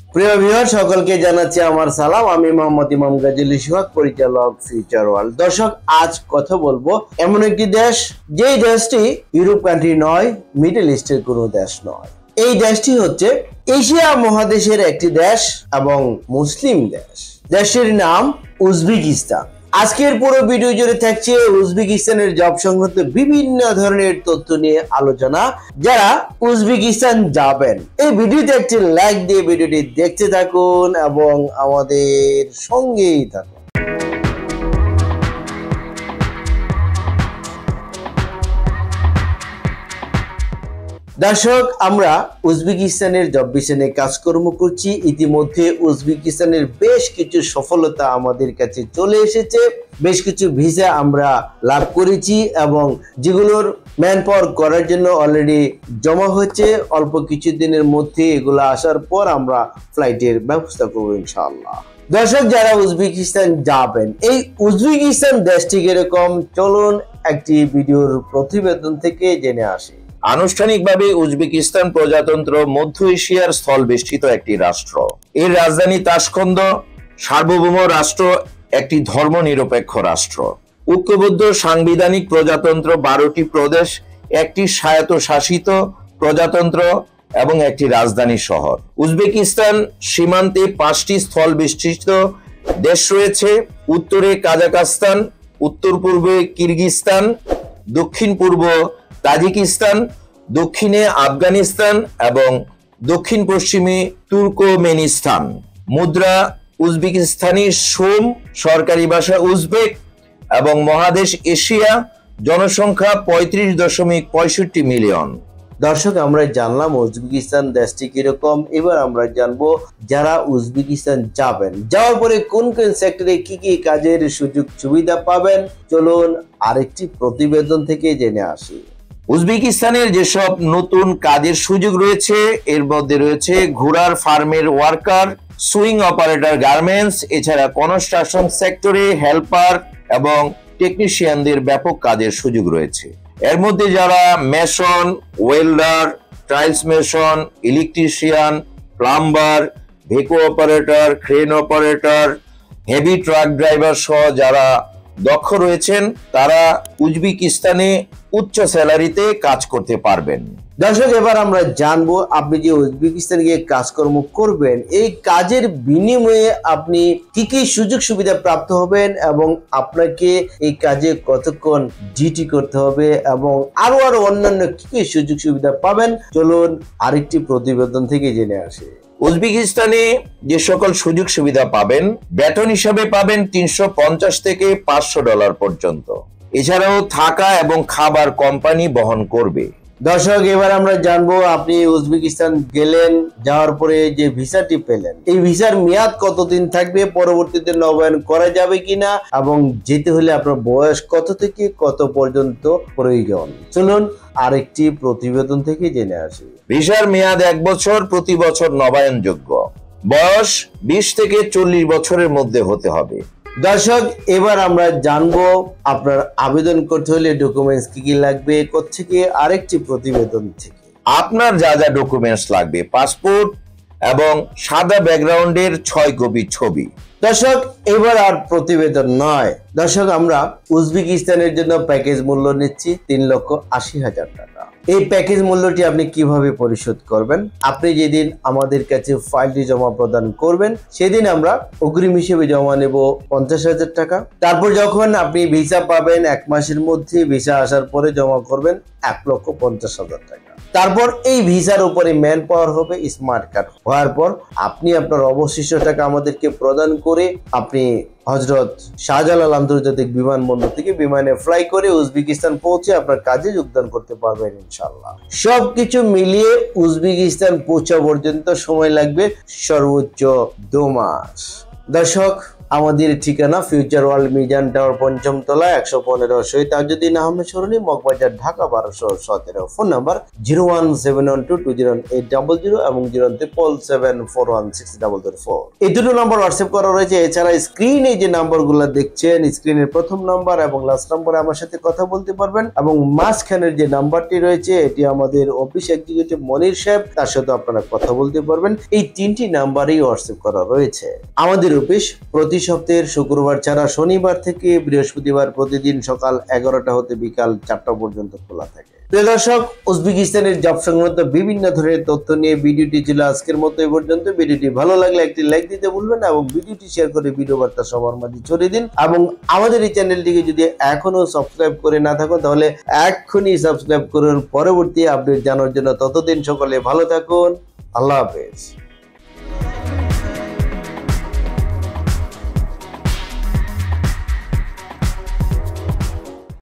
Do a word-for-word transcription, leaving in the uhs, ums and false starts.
প্রিয় ভিউয়ার সকলকে জানাচ্ছি আমার সালাম। আমি মোহাম্মদ ইমাম গাজী সোহাগ, পরিচালক ফিউচার ওয়ার্ল্ড। দর্শক, আজ কথা বলবো এমন একটি দেশ, যেই দেশটি ইউরোপ কান্ট্রি নয়, মিডল ইস্টের কোনো দেশ নয়। এই দেশটি হচ্ছে এশিয়া মহাদেশের একটি দেশ এবং মুসলিম দেশ। দেশটির নাম উজবেকিস্তান। আজকের পুরো ভিডিও জুড়ে থাকছে উজবেকিস্তানের জব সংক্রান্ত বিভিন্ন ধরনের তথ্য নিয়ে আলোচনা। যারা উজবেকিস্তান যাবেন, এই ভিডিওতে একটি লাইক দিয়ে ভিডিওটি দেখতে থাকুন এবং আমাদের সঙ্গেই থাকুন। দর্শক, আমরা উজবেকিস্তানের জব ভিসা নিয়ে কাজকর্ম করছি। ইতিমধ্যে উজবেকিস্তানের বেশ কিছু সফলতা আমাদের কাছে চলে এসেছে, বেশ কিছু ভিসা আমরা লাভ করেছি এবং যেগুলোর ম্যান পাওয়ার করার জন্য অলরেডি জমা হচ্ছে। অল্প কিছু দিনের মধ্যে এগুলো আসার পর আমরা ফ্লাইটের ব্যবস্থা করবো ইনশাআল্লাহ। দর্শক, যারা উজবেকিস্তান যাবেন, এই উজবেকিস্তান দেশটি কিরকম, চলুন একটি ভিডিওর প্রতিবেদন থেকে জেনে আসি। আনুষ্ঠানিকভাবে উজবেকিস্তান প্রজাতন্ত্র মধ্য এশিয়ার স্থলবেষ্টিত একটি রাষ্ট্র। এর রাজধানী তাশখন্দ। সার্বভৌম রাষ্ট্র, একটি ধর্মনিরপেক্ষ রাষ্ট্র। ঐক্যবদ্ধ সাংবিধানিক প্রজাতন্ত্র, বারোটি প্রদেশ, একটি স্বায়ত্তশাসিত প্রজাতন্ত্র এবং একটি রাজধানী শহর। উজবেকিস্তান সীমান্তে পাঁচটি স্থলবেষ্টিত দেশ রয়েছে। উত্তরে কাজাখস্তান, উত্তর পূর্বে কিরগিজস্তান, দক্ষিণ পূর্ব তাজিকিস্তান, দক্ষিণে আফগানিস্তান এবং দক্ষিণ পশ্চিমে তুর্কমেনিস্তান। মুদ্রা উজবেকিস্তানি সোম, সরকারি ভাষা উজবেক এবং মহাদেশ এশিয়া। জনসংখ্যা পঁয়ত্রিশ দশমিক পঁয়ষট্টি মিলিয়ন। দর্শক, আমরা জানলাম উজবেকিস্তান দেশটি কিরকম। এবার আমরা জানবো যারা উজবেকিস্তান যাবেন, যাওয়ার পরে কোন কোন সেক্টরে কি কি কাজের সুযোগ সুবিধা পাবেন। চলুন আরেকটি প্রতিবেদন থেকে জেনে আসি। উজবেকিস্তানের যেসব নতুন কাজের সুযোগ রয়েছে, এর মধ্যে রয়েছে ঘোড়ার ফার্মের ওয়ার্কার, সুইং অপারেটর, গার্মেন্টস, এছাড়া কনস্ট্রাকশন সেক্টরে হেল্পার এবং টেকনিশিয়ানদের ব্যাপক কাজের সুযোগ রয়েছে। এর মধ্যে যারা mason, welder, tiles mason, electrician, plumber, ভেকো operator, crane operator, heavy truck driver সহ যারা দক্ষ রয়েছেন, তারা উজবেকিস্তানে উচ্চ স্যালারিতে কাজ করতে পারবেন। দর্শক, এবার আমরা জানবো আপনি যে উজবেকিস্তানে গিয়ে কাজকর্ম করবেন, এই কাজের বিনিময়ে আপনি কি কি সুযোগ সুবিধা প্রাপ্ত হবেন এবং আপনাকে এই কাজে কতক্ষণ ডিউটি করতে হবে এবং আরো আরো অন্যান্য কি কি সুযোগ সুবিধা পাবেন। চলুন আরেকটি প্রতিবেদন থেকে জেনে আসি। উজবেকিস্তানে যে সকল সুযোগ সুবিধা পাবেন, বেতন হিসাবে পাবেন তিনশো পঞ্চাশ থেকে পাঁচশো ডলার পর্যন্ত। এছাড়াও থাকা এবং খাবার কোম্পানি বহন করবে। দর্শক, এবার আমরা জানবো আপনি উজবেকিস্তান গেলেন, যাওয়ার পরে যে ভিসাটি পেলেন, এই ভিসার মেয়াদ কতদিন থাকবে, পরবর্তীতে নবায়ন করা যাবে কিনা এবং যেতে হলে আপনার বয়স কত থেকে কত পর্যন্ত প্রয়োজন। চলুন আরেকটি প্রতিবেদন থেকে জেনে আসি। ভিসার মেয়াদ এক বছর, প্রতি বছর নবায়নযোগ্য। বয়স বিশ থেকে চল্লিশ বছরের মধ্যে হতে হবে। দর্শক, এবার আমরা জানবো আপনার আবেদন করতে হলে ডকুমেন্টস কি কি লাগবে কোত্থেকে, আরেকটি প্রতিবেদন থেকে। আপনার যা যা ডকুমেন্টস লাগবে, পাসপোর্ট এবং সাদা ব্যাকগ্রাউন্ডের ছয় কপি ছবি। দর্শক, এবার আর প্রতিবেদন নয়। দর্শক, আমরা উজবেকিস্তানের জন্য প্যাকেজ মূল্য নিচ্ছি তিন লক্ষ আশি হাজার টাকা। এই প্যাকেজ মূল্যটি আপনি কিভাবে পরিশোধ করবেন? আপনি যেদিন আমাদের কাছে ফাইলটি জমা প্রদান করবেন, সেদিন আমরা অগ্রিম হিসেবে জমা নেব পঞ্চাশ হাজার টাকা। তারপর যখন আপনি ভিসা পাবেন, এক মাসের মধ্যে ভিসা আসার পরে জমা করবেন এক লক্ষ পঞ্চাশ হাজার টাকা। তারপর এই ভিসার উপরে ম্যান পাওয়ার হবে, স্মার্ট কার্ড হওয়ার পর আপনি আপনার অবশিষ্ট টাকা আমাদেরকে প্রদান করে আপনি হযরত শাহজালাল আন্তর্জাতিক বিমানবন্দর থেকে বিমানে ফ্লাই করে উজবেকিস্তান পৌঁছে আপনার কাজে যোগদান করতে পারবেন ইনশাআল্লাহ। সবকিছু মিলিয়ে উজবেকিস্তান পৌঁছা পর্যন্ত সময় লাগবে সর্বোচ্চ দু মাস। দর্শক, আমাদের ঠিকানা ফিউচার ওয়ার্ল্ড মিজান টাওয়ার পঞ্চম তলা একশো পনেরো শহীদ তাজউদ্দিন আহমেদ সরণি মগবাজার ঢাকা বারোশো সতেরো। Phone number zero one seven one two two zero eight double zero এবং zero triple seven four one six double zero four. এই দুটো নাম্বার হোয়াটসঅ্যাপ করা রয়েছে। এছাড়া স্ক্রিনে যে নাম্বারগুলো দেখছেন, স্ক্রিনের প্রথম নাম্বার এবং লাস্ট নাম্বারে আমার সাথে কথা বলতে পারবেন, এবং মাঝখানের যে নাম্বারটি রয়েছে এটি আমাদের অফিস এক্সিকিউটিভ মনির সাহেব, তার সাথে আপনারা কথা বলতে পারবেন। এই তিনটি নাম্বারেই হোয়াটসঅ্যাপ করা রয়েছে। আমাদের অফিস প্রতি সপ্তাহের শুক্রবার ছাড়া শনিবার থেকে বৃহস্পতিবার প্রতিদিন সকাল এগারোটা হতে বিকাল চারটা পর্যন্ত খোলা থাকে। প্রিয় দর্শক, উজবেকিস্তানের জব সংক্রান্ত বিভিন্ন ধরনের তথ্য নিয়ে ভিডিওটি ছিল আজকের মতো এই পর্যন্ত। ভিডিওটি ভালো লাগলে একটি লাইক দিতে ভুলবেন না এবং ভিডিওটি শেয়ার করে ভিডিও বার্তা সবার মাঝে ছড়িয়ে দিন। এবং আমাদের এই চ্যানেলটিকে যদি এখনো সাবস্ক্রাইব করে না থাকো তাহলে এক্ষুনি সাবস্ক্রাইব করুন পরবর্তী আপডেট জানার জন্য। ততদিন সকলে ভালো থাকুন। আল্লাহ হাফেজ।